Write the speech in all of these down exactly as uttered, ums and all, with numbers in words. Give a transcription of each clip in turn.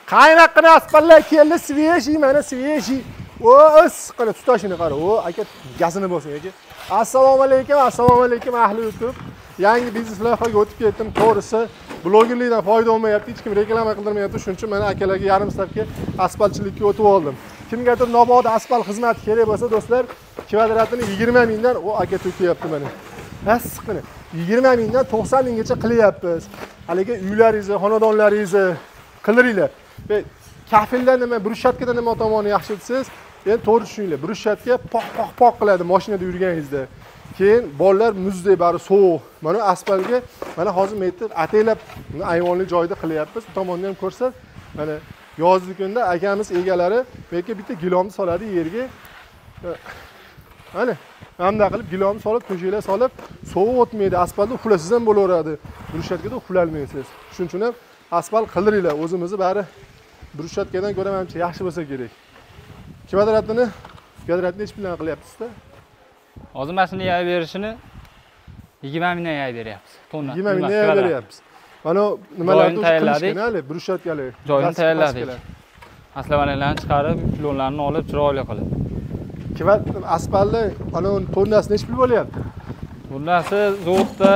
Qaynaqqina asfaltlar keldi, svejiy, mana svejiy. O, issiqqina tutashini qara. O, aka gazini bosing aka. Assalomu alaykum, assalomu alaykum ahli YouTube. Yangi biznes loyihaga o'tib ketdim. To'g'risi, blogerlikdan foyda olmayapti, hech kim reklama qildirmayapti. Shuning uchun men akalarga yarim stavka asfaltchilikka o'tib oldim. Kimgadir nobod asfalt xizmati kerak bo'lsa, do'stlar, kvadratini yigirma mingdan o aka to'kayapti mana. Issiqqina yigirma mingdan to'qson minggacha qilyapmiz. Haligi uylaringizni, xonadonlaringizni qildiringlar. Ve kafildan nima, brushatkada nima tomoni yaxshi desangiz, endi to'g'ri tushuninglar. Brushatka poq poq poq qiladi mashinada yurganingizda. Keyin bolalar muzdek bari sovuq. Mana asfaltga mana hozir metr ataylab ayvonli joyda qilyapmiz. Bu tomondan ham ko'rsat. Mana yozgi kunda akamiz egalari belki bitta gilomni soladi yerga. Mana hamda qilib gilomni solib, to'shaklar solib, sovuq o'tmaydi. Asfaltda uxlasiz ham bo'laveradi. Brushatkada uxlalmaysiz. Shuning uchun ham asfalt qildiringlar. O'zimizni bari brushatkadan ko'ra menimcha yaxshi bo'lsa kerak. Kvadratini, kvadratni nech puldan qilyapsiz-da? Hozir mashina yayib berishini yigirma mingdan yayib beryapmiz. Tonna. yigirma mingdan yayib beryapmiz. Mana nimalarni qilishgan hali brushatkalar. Joyini tayyorladik. Aslavalarni chiqarib, klonlarni olib, chiroyli qilib. Kvadrat asfaltni ana tonnasi nech pul bo'lyapti? Tonnasi zavodda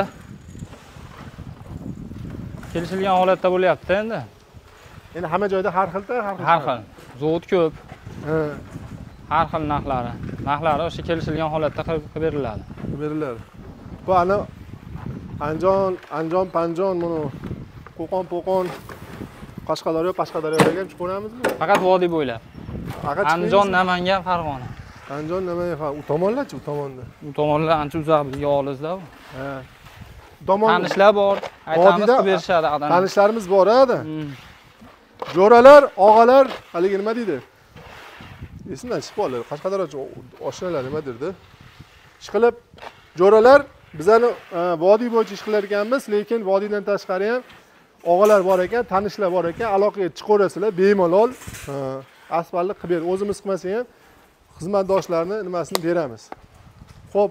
kelishilgan holatda bo'lyapti endi. Endi hamma joyda har xilda, har xil. Har xil. Zavod ko'p. Ha. Har xil narxlari. Narxlari o'sha kelishilgan holatda qilib beriladi. Beriladi. Bu ana Anjon, Anjon, Panjon, mana Qo'qon, Po'qon, Qashqadaryo, Qashqadaryoga ham chiqaramizmi? Faqat vodiy bo'ylab. Faqat Anjon, Namangan, Farg'ona. Anjon, Namangan, u tomonlarchi, u tomonda. U tomonlar ancha uzoq bizga olisda u. Ha. Tomon Tanishlar bor, aytamiz qilib berishadi odam. Tanishlarimiz bor edi. Jo'ralar, og'alar, haligi nima deydi? Esimdan chiqib qoldi. Qashqadaryo oshnalar nima derdi? Ishqilib jo'ralar bizani vodiy bo'yicha ish qilar ekanmiz, lekin vodiydan tashqari ham og'alar bor ekan, tanishlar bor ekan, aloqaga chiqaverasizlar, bemalol asfaltni qilib berib, o'zimiz qilmasak ham xizmatdoshlarni nimasini beramiz. Xo'p.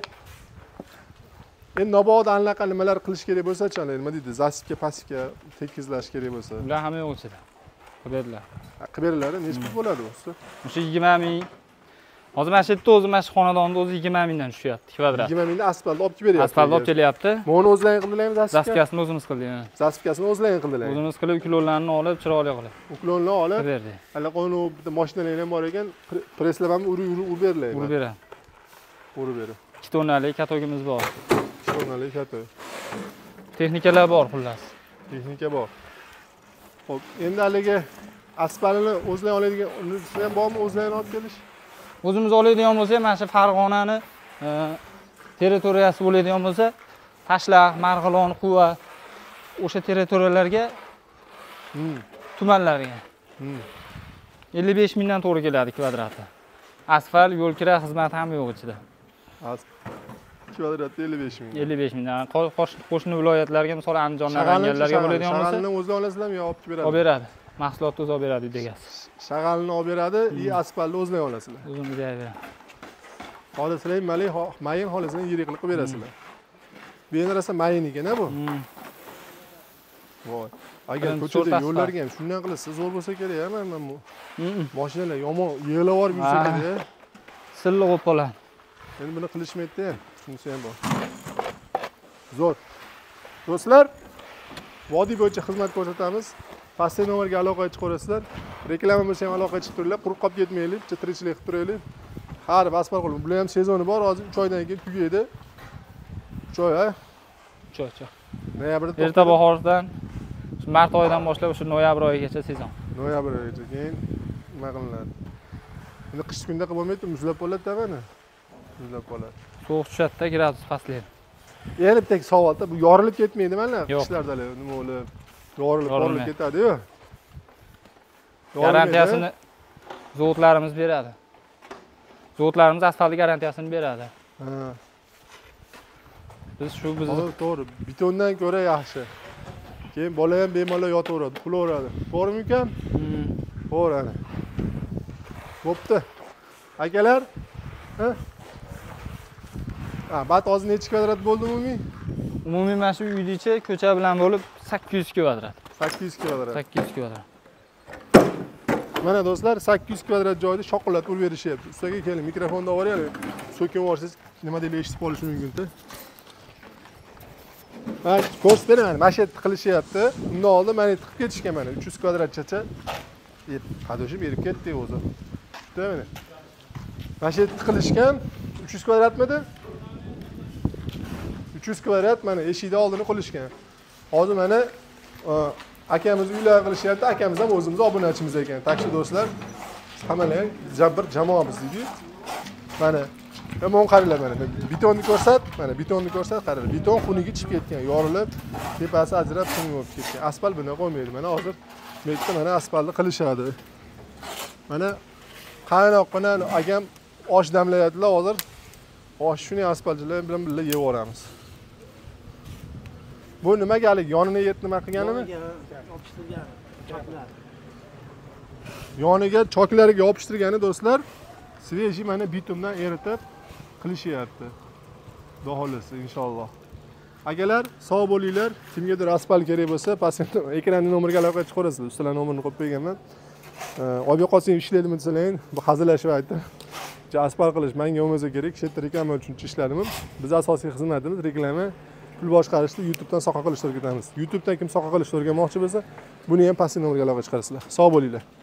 Endi nobod anaqa nimalar qilish kerak bo'lsa-chi, nima deydi? Zasipga, pasivga tekizlash kerak bo'lsa. Ular hamma yo'q ichida. Qilib beriladi. Qilib beriladi, necha pul bo'ladi o'zi? O'sha yigirma ming. Hozir mana shu yerda o'zi mana shu xonadonda o'zi yigirma mingdan tushyapti kvadrat. yigirma mingdan asfalt olib beryapti. Asfalt olib kelyapti. Buni o'zlaring qildilarmi zasipka? Zasipkasini o'zimiz qildik. Zasipkasini o'zlaring qildilar. O'zimiz qilib, klonlarni olib, chiroyli qilib. Uklonni olib, berdik. Allaqoni bitta mashinalar ham bor ekan, presslab ham urib urib beriladi. Urib beradi. Urib beradi. ikki tonnalik katogimiz bor. ikki tonnalik katog. Texnikalar bor xullas. Texnika bor. Xo'p, endi haligi asfaltni o'zlaring oladigan unisi ham bormi, o'zlaring olib kelish? O'zimiz oladigan bo'lsa, mana shu Farg'onani territoriyasi bo'ladigan bo'lsa, Tashlaq, Marg'ilon, Quva o'sha territoriyalarga tumanlarga ellik besh mingdan to'g'ri keladi kvadrati. Asfalt, yo'l kira xizmati ham yo'q ichida. Kvadratda ellik besh ming. ellik besh mingdan. Qo'shni viloyatlarga, misol Andijon, Namanganlarga bo'ladigan bo'lsa, shag'alni o'zlaring olasizlarmi yo olib beradi? Olib beradi. Mahsulotni o'zi olib beradi degasi. Shag'alni olib beradi, и asfaltni o'zlaring olasizlar. O'zimiz olib beradi. Xolislar malay, mayin xolisini yirik qilib berasizlar. Bu endi rosa mayin ekan-a bu. Voy. Agar ko'chada yo'llarga ham shundan qilsa zo'r bo'lsa kerak-a, mana bu. Mashinalar yomon yig'ilib borib yursa kerak. Silliq bo'lib qoladi. Endi buni qilishmaydi-da, shunisi ham bor. Zo'r. Do'stlar, vodiy bo'yicha xizmat ko'rsatamiz. Pastdagi nomerga aloqaga chiqaverasizlar. Reklama bo'lsa ham aloqaga chiqib turinglar, quruq qolib ketmaylik, tirikchilik qilib turaylik. Har bir asfalt qilib, bular ham sezoni bor, hozir uch oydan keyin tugaydi. uch oy, ha? uch oy, uch oy. Noyabrda erta bahordan mart oyidan boshlab o'sha noyabr oyigacha sezon. Noyabr oyigacha keyin nima qilinadi? Endi qish kunda qilib bo'lmaydi, muzlab qoladi-da mana. Muzlab qoladi. Sovuq tushadi-da, gradus pastlaydi. Yana bitta savolda, bu yorilib ketmaydi mana qishlarda nima bo'lib, yorilib yorilib ketadi-yu. Garantiyasini zavodlarimiz beradi. Zavodlarimiz asfalt garantiyasini beradi. Ha. Biz shu biz to'g'ri, betondan ko'ra yaxshi. Keyin bola ham bemalol yotaveradi, qulaveradi. To'g'rimi ukam? To'g'ri ana. Bo'pti. Akalar, ha? Ha, bat hozir necha kvadrat bo'ldi umumiy? Umumiy mana shu uyning ichi ko'cha bilan bo'lib sakkiz yuz kvadrat. sakkiz yuz kvadrat. sakkiz yuz kvadrat. Mana do'stlar, sakkiz yuz kvadrat joyda shokoladni urib berishyapti. Ustiga keling, mikrofonni olib olaylik. So'kib yuborsangiz, nima deydi eshitib qolishi mumkin-da. Ha, ko'rsatib beraman. Mana shu yerda qilishyapti. Undan oldin mana tiqib ketishgan mana uch yuz kvadratgacha. Qadoshib berib ketdi o'zi. Tushunami? Mana shu yerda qilishgan uch yuz kvadratmidi? uch yuz kvadrat mana eshikni oldini qilishgan. Hozir mana akamiz uylar qilishyapti. Akamiz ham o'zimiz obunachimiz ekan. Takshi do'stlar, hammalar bir jamoamiz deydi. Mana yomon qaranglar mana. Betonni ko'rsat, mana betonni ko'rsat, qaranglar. Beton xuniga chiqib ketgan, yorilib, tepasi ajrab xun bo'lib ketgan. Asfalt buni qo'ymaydi. Mana hozir bu yerda mana asfaltni qilishadi. Mana qaynoq bilan akam osh damlayaptilar hozir. Osh shuni asfaltchilar bilan birga yeb yoramiz. Bu nimagalik? Yonini yet nima qilganimi? Yopishtirgan choklar. Yoniga choklariga yopishtirgani do'stlar, sveji mana bitumdan eritib qilishyapti. Xudo xolasa inshaalloh. Akalar, sog' bo'linglar. Kimgadir asfalt kerak bo'lsa, pastda ekranning nomeriga aloqa chiqarasiz. Ustalar nomerini qo'yib qo'yganman. Olib qolsang ishlaydimi desalaring, bu hazillashib aytdim. Asfalt qilish menga bo'lmasa kerak, shu yerda reklama uchun ishladim. Biz asosiy xizmatimiz reklama, pul boshqarishni YouTubedan soqa qilishni o'rgatamiz. YouTubedan kim soqa qilishni o'rganmoqchi bo'lsa, buni ham pastda nomeriga aloqa chiqarasizlar. Sog' bo'linglar.